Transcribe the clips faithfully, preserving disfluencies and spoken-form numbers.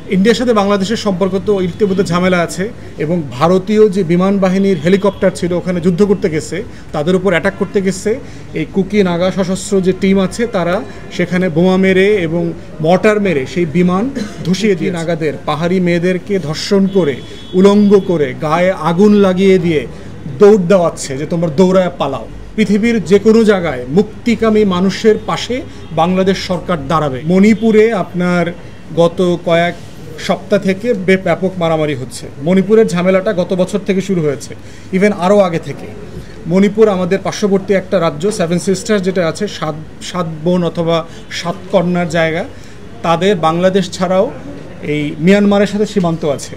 ইন্ডিয়ার সাথে বাংলাদেশের সম্পর্ক তো ইতিমধ্যে ঝামেলা আছে এবং ভারতীয় যে বিমান বাহিনীর হেলিকপ্টার ছিল ওখানে যুদ্ধ করতে গেছে, তাদের উপর অ্যাটাক করতে গেছে এই কুকি নাগা সশস্ত্র যে টিম আছে, তারা সেখানে বোমা মেরে এবং মর্টার মেরে সেই বিমান ধসিয়ে দিয়ে নাগাদের পাহাড়ি মেয়েদেরকে ধর্ষণ করে উলঙ্গ করে গায়ে আগুন লাগিয়ে দিয়ে দৌড় দেওয়াচ্ছে যে তোমরা দৌড়ায় পালাও। পৃথিবীর যে কোনো জায়গায় মুক্তিকামী মানুষের পাশে বাংলাদেশ সরকার দাঁড়াবে। মণিপুরে আপনার গত কয়েক সপ্তাহ থেকে ব্যাপক মারামারি হচ্ছে। মণিপুরের ঝামেলাটা গত বছর থেকে শুরু হয়েছে, ইভেন আরও আগে থেকে। মণিপুর আমাদের পার্শ্ববর্তী একটা রাজ্য, সেভেন সিস্টার্স যেটা আছে, সাত সাত বোন অথবা সাত কন্যার জায়গা, তাদের বাংলাদেশ ছাড়াও এই মিয়ানমারের সাথে সীমান্ত আছে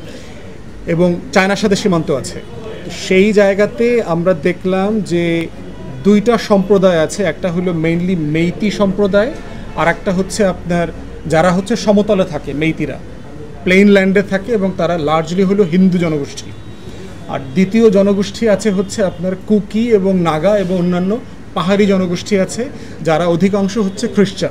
এবং চায়নার সাথে সীমান্ত আছে। সেই জায়গাতে আমরা দেখলাম যে দুইটা সম্প্রদায় আছে, একটা হলো মেইনলি মেইতি সম্প্রদায়, আর একটা হচ্ছে আপনার যারা হচ্ছে সমতলে থাকে, মেইতিরা প্লেন ল্যান্ডে থাকে এবং তারা লার্জলি হলো হিন্দু জনগোষ্ঠী। আর দ্বিতীয় জনগোষ্ঠী আছে হচ্ছে আপনার কুকি এবং নাগা এবং অন্যান্য পাহাড়ি জনগোষ্ঠী আছে, যারা অধিকাংশ হচ্ছে খ্রিস্টান।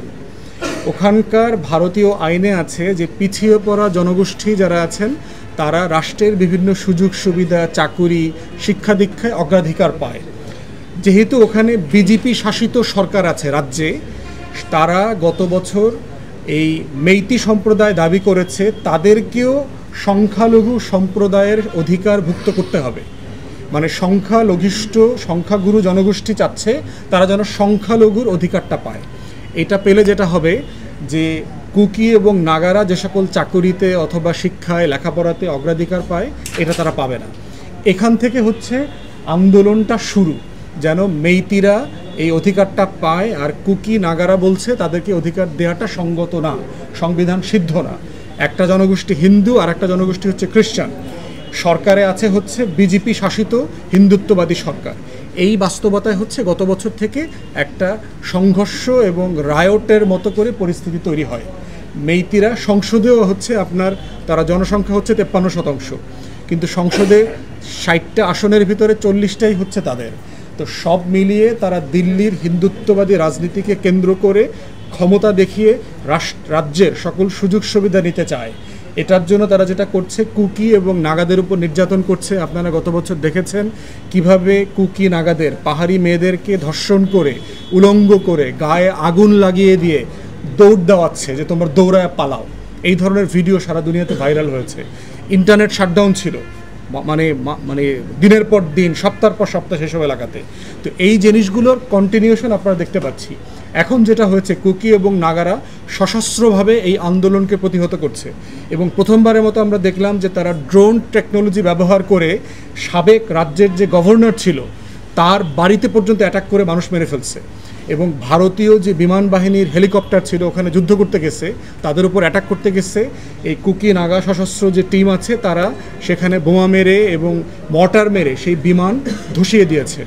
ওখানকার ভারতীয় আইনে আছে যে পিছিয়ে পড়া জনগোষ্ঠী যারা আছেন তারা রাষ্ট্রের বিভিন্ন সুযোগ সুবিধা, চাকুরি, শিক্ষা দীক্ষায় অগ্রাধিকার পায়। যেহেতু ওখানে বিজেপি শাসিত সরকার আছে রাজ্যে, তারা গত বছর এই মেইতি সম্প্রদায় দাবি করেছে তাদেরকেও সংখ্যালঘু সম্প্রদায়ের অধিকার ভুক্ত করতে হবে। মানে সংখ্যালঘিষ্ঠ সংখ্যাগুরু জনগোষ্ঠী চাচ্ছে তারা যেন সংখ্যালঘুর অধিকারটা পায়। এটা পেলে যেটা হবে যে কুকি এবং নাগারা যে সকল চাকুরিতে অথবা শিক্ষায় লেখাপড়াতে অগ্রাধিকার পায়, এটা তারা পাবে না। এখান থেকে হচ্ছে আন্দোলনটা শুরু, যেন মেইতিরা এই অধিকারটা পায়। আর কুকি নাগারা বলছে তাদেরকে অধিকার দেওয়াটা সঙ্গত না, সংবিধান সিদ্ধ না। একটা জনগোষ্ঠী হিন্দু আর একটা জনগোষ্ঠী হচ্ছে খ্রিস্টান। সরকারে আছে হচ্ছে বিজেপি শাসিত হিন্দুত্ববাদী সরকার। এই বাস্তবতায় হচ্ছে গত বছর থেকে একটা সংঘর্ষ এবং রায়টের মতো করে পরিস্থিতি তৈরি হয়। মেইতিরা সংসদেও হচ্ছে আপনার, তারা জনসংখ্যা হচ্ছে তেপ্পান্ন শতাংশ, কিন্তু সংসদে ষাটটা আসনের ভিতরে চল্লিশটাই হচ্ছে তাদের। তো সব মিলিয়ে তারা দিল্লির হিন্দুত্ববাদী রাজনীতিকে কেন্দ্র করে ক্ষমতা দেখিয়ে রাষ্ট্র রাজ্যের সকল সুযোগ সুবিধা নিতে চায়। এটার জন্য তারা যেটা করছে, কুকি এবং নাগাদের উপর নির্যাতন করছে। আপনারা গত বছর দেখেছেন কিভাবে কুকি নাগাদের পাহাড়ি মেয়েদেরকে ধর্ষণ করে উলঙ্গ করে গায়ে আগুন লাগিয়ে দিয়ে দৌড় দেওয়াচ্ছে যে তোমরা দৌড়ায় পালাও। এই ধরনের ভিডিও সারা দুনিয়াতে ভাইরাল হয়েছে। ইন্টারনেট শাটডাউন ছিল, মানে মানে দিনের পর দিন, সপ্তাহের পর সপ্তাহ সেসব এলাকাতে। তো এই জিনিসগুলোর কন্টিনিউশন আপনারা দেখতে পাচ্ছি। এখন যেটা হয়েছে, কুকি এবং নাগারা সশস্ত্রভাবে এই আন্দোলনকে প্রতিহত করছে এবং প্রথমবারের মতো আমরা দেখলাম যে তারা ড্রোন টেকনোলজি ব্যবহার করে সাবেক রাজ্যের যে গভর্নর ছিল তার বাড়িতে পর্যন্ত অ্যাটাক করে মানুষ মেরে ফেলছে। এবং ভারতীয় যে বিমান বাহিনীর হেলিকপ্টার ছিল ওখানে যুদ্ধ করতে গেছে, তাদের উপর অ্যাটাক করতে গেছে এই কুকি নাগা সশস্ত্র যে টিম আছে, তারা সেখানে বোমা মেরে এবং মর্টার মেরে সেই বিমান ধসিয়ে দিয়েছে।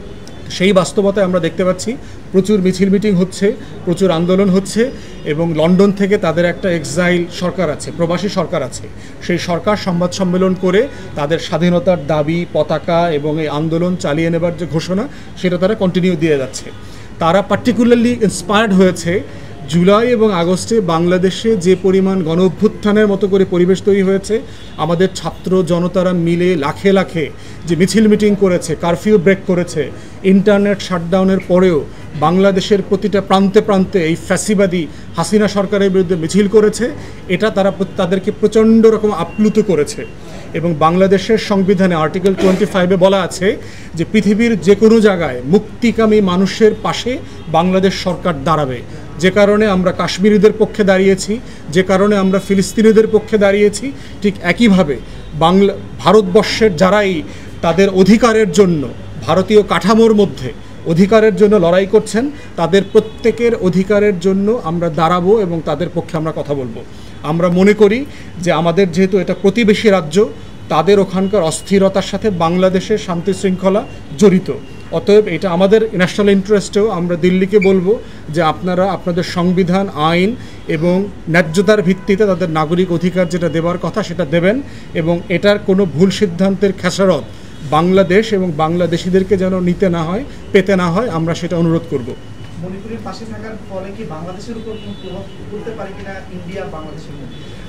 সেই বাস্তবতায় আমরা দেখতে পাচ্ছি প্রচুর মিছিল মিটিং হচ্ছে, প্রচুর আন্দোলন হচ্ছে এবং লন্ডন থেকে তাদের একটা এক্সাইল সরকার আছে, প্রবাসী সরকার আছে, সেই সরকার সংবাদ সম্মেলন করে তাদের স্বাধীনতার দাবি, পতাকা এবং এই আন্দোলন চালিয়ে নেবার যে ঘোষণা, সেটা তারা কন্টিনিউ দিয়ে যাচ্ছে। তারা পার্টিকুলারলি ইন্সপায়ার্ড হয়েছে জুলাই এবং আগস্টে বাংলাদেশে যে পরিমাণ গণ অভ্যুত্থানের মতো করে পরিবেশ তৈরি হয়েছে, আমাদের ছাত্র জনতারা মিলে লাখে লাখে যে মিছিল মিটিং করেছে, কারফিউ ব্রেক করেছে, ইন্টারনেট শাটডাউনের পরেও বাংলাদেশের প্রতিটা প্রান্তে প্রান্তে এই ফ্যাসিবাদী হাসিনা সরকারের বিরুদ্ধে মিছিল করেছে। এটা তারা তাদেরকে প্রচণ্ড রকম আপ্লুত করেছে। এবং বাংলাদেশের সংবিধানে আর্টিকেল টোয়েন্টি ফাইভে বলা আছে যে পৃথিবীর যে কোনো জায়গায় মুক্তিকামী মানুষের পাশে বাংলাদেশ সরকার দাঁড়াবে। যে কারণে আমরা কাশ্মীরিদের পক্ষে দাঁড়িয়েছি, যে কারণে আমরা ফিলিস্তিনিদের পক্ষে দাঁড়িয়েছি, ঠিক একইভাবে বাংলা ভারতবর্ষের যারাই তাদের অধিকারের জন্য ভারতীয় কাঠামোর মধ্যে অধিকারের জন্য লড়াই করছেন, তাদের প্রত্যেকের অধিকারের জন্য আমরা দাঁড়াবো এবং তাদের পক্ষে আমরা কথা বলবো। আমরা মনে করি যে আমাদের যেহেতু এটা প্রতিবেশী রাজ্য, তাদের ওখানকার অস্থিরতার সাথে বাংলাদেশের শান্তি শৃঙ্খলা জড়িত। অতএব এটা আমাদের ন্যাশনাল ইন্টারেস্টেও আমরা দিল্লিকে বলবো যে আপনারা আপনাদের সংবিধান, আইন এবং ন্যায্যতার ভিত্তিতে তাদের নাগরিক অধিকার যেটা দেওয়ার কথা সেটা দেবেন এবং এটার কোনো ভুল সিদ্ধান্তের খেসারত বাংলাদেশ এবং বাংলাদেশিদেরকে যেন নিতে না হয়, পেতে না হয়, আমরা সেটা অনুরোধ করব। মণিপুরের পাশে থাকার ফলে কি বাংলাদেশের উপর কোনো প্রভাব পড়তে পারে কিনা ইন্ডিয়া বাংলাদেশের মধ্যে?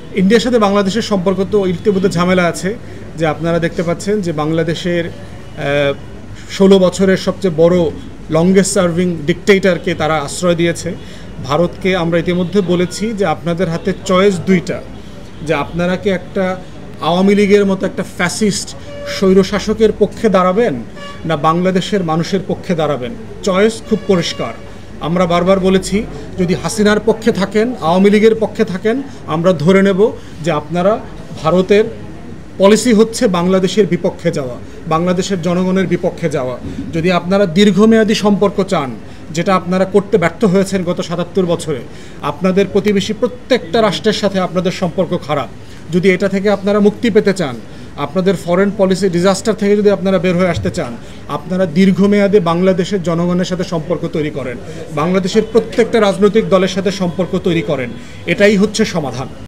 ইন্ডিয়ার সাথে বাংলাদেশের সম্পর্ক তো ইতিমধ্যে ঝামেলা আছে, যে আপনারা দেখতে পাচ্ছেন যে বাংলাদেশের ষোলো বছরের সবচেয়ে বড় লংগেস্ট সার্ভিং ডিকটেটরকে তারা আশ্রয় দিয়েছে। ভারতকে আমরা ইতিমধ্যে বলেছি যে আপনাদের হাতে চয়েস দুইটা, যে আপনারা কি একটা আওয়ামী লীগের মতো একটা ফ্যাসিস্ট স্বৈরশাসকের পক্ষে দাঁড়াবেন না বাংলাদেশের মানুষের পক্ষে দাঁড়াবেন। চয়েস খুব পরিষ্কার। আমরা বারবার বলেছি যদি হাসিনার পক্ষে থাকেন, আওয়ামী লীগের পক্ষে থাকেন, আমরা ধরে নেব যে আপনারা ভারতের পলিসি হচ্ছে বাংলাদেশের বিপক্ষে যাওয়া, বাংলাদেশের জনগণের বিপক্ষে যাওয়া। যদি আপনারা দীর্ঘমেয়াদী সম্পর্ক চান, যেটা আপনারা করতে ব্যর্থ হয়েছেন গত সাতাত্তর বছরে, আপনাদের প্রতিবেশী প্রত্যেকটা রাষ্ট্রের সাথে আপনাদের সম্পর্ক খারাপ, যদি এটা থেকে আপনারা মুক্তি পেতে চান, আপনাদের ফরেন পলিসি ডিজাস্টার থেকে যদি আপনারা বের হয়ে আসতে চান, আপনারা দীর্ঘমেয়াদে বাংলাদেশের জনগণের সাথে সম্পর্ক তৈরি করেন, বাংলাদেশের প্রত্যেকটা রাজনৈতিক দলের সাথে সম্পর্ক তৈরি করেন। এটাই হচ্ছে সমাধান।